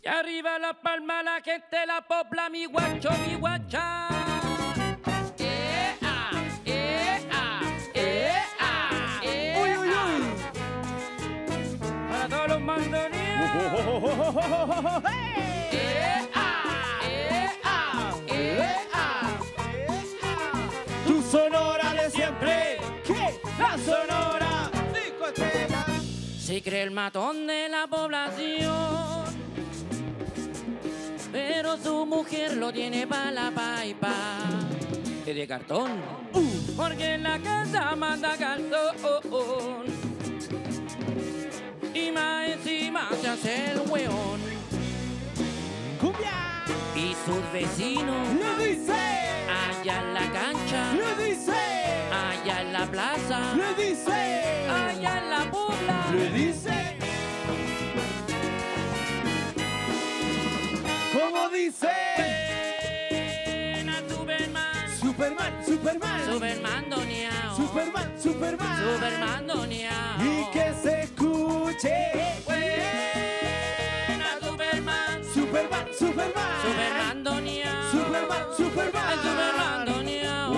Y arriba la palma, la gente la popla, mi guacho, mi guacha. Uy, uy, uy. Para todos los mandoneros. Tu Sonora de siempre. ¿Qué? La Sonora. 5 estrellas. Se cree el matón de la población, pero su mujer lo tiene pa' la paipa. Es de cartón, porque en la casa manda cartón. Y más encima se hace el weón. Cumbia. Y sus vecinos, Le dice. allá en la cancha, Le dice. allá en la plaza, Le dice. allá en la pobla. Le dice. ¿Cómo dice? Buena Superman, Superman, Superman. Superman doneado, Superman, Superman. Superman doneado. Y que se escuche. Buena Superman, Superman, Superman. Superman doneado, Superman, Superman. ay, Superman doneado.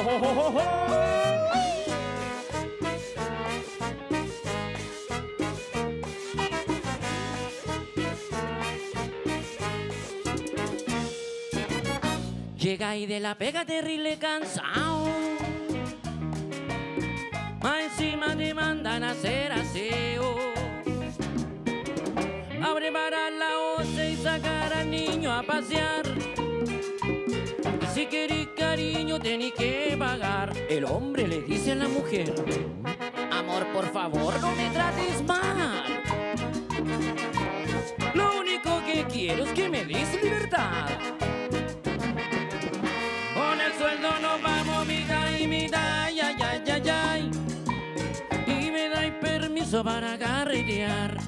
Llega y de la pega terrible cansado, más encima te mandan a hacer aseo, a preparar la once y sacar al niño a pasear. Y si querés cariño tenés que pagar. El hombre le dice a la mujer: amor, por favor, no me trates mal. Lo único que quiero es que me des libertad. Con el sueldo nos vamos mitad y mitad, ay, ay, ay, ay, ay. Y me dais permiso para carretear.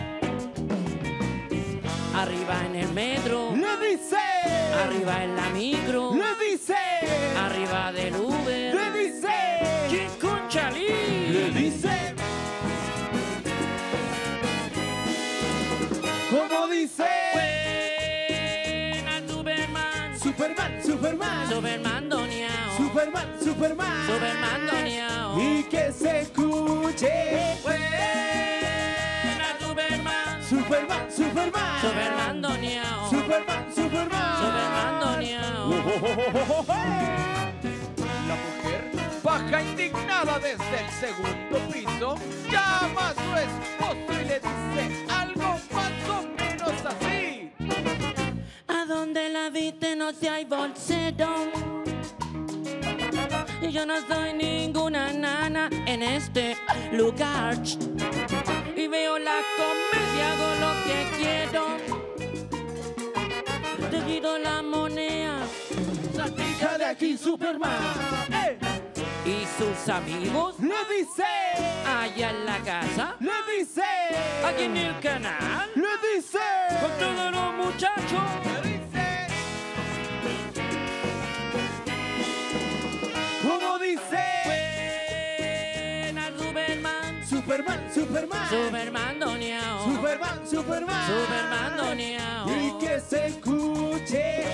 Arriba en el metro, Le dice. arriba en la micro, Le dice. arriba del Uber. Le dice. ¡Chinconchalí! Le dice. ¿Cómo dice? Buena Superman, Superman, Superman. Superman doneado, Superman, Superman. Superman doneado. Y que se escuche. Buena Superman, Superman, Superman. Superman doneado, Superman, Superman. Superman doneado. La mujer baja indignada desde el segundo piso, llama a su esposo y le dice algo más o menos así. ¿A dónde la viste? No sé, hay bolsero. Yo no soy ninguna nana en este lugar. Y veo la comedia, hago lo que quiero. Te quito la moneda. Salpica de aquí, Superman. Y sus amigos, Le dice. allá en la casa, Le dice. aquí en el canal, Le dice. con todos los muchachos. ¿Cómo dice? Buena Superman, Superman, Superman. Superman doneado, Superman, Superman. Superman doneado. Y que se escuche.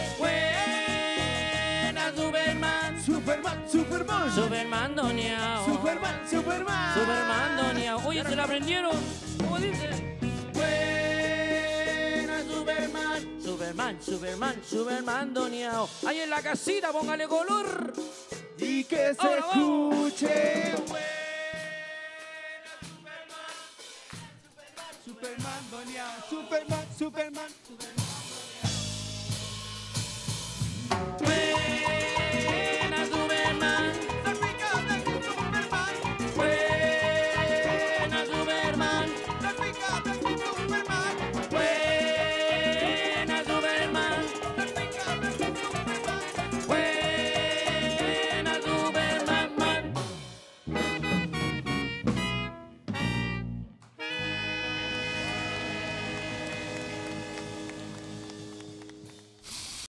Buena Superman, Superman, Superman. Superman doneado, Superman, Superman. Superman doneado. Oye, ¿se la aprendieron? ¿Cómo dice? Buena Superman, Superman, Superman, Superman doneado. Ahí en la casita, póngale color. Y que se Ahora vamos. escuche. Superman, Superman, Superman.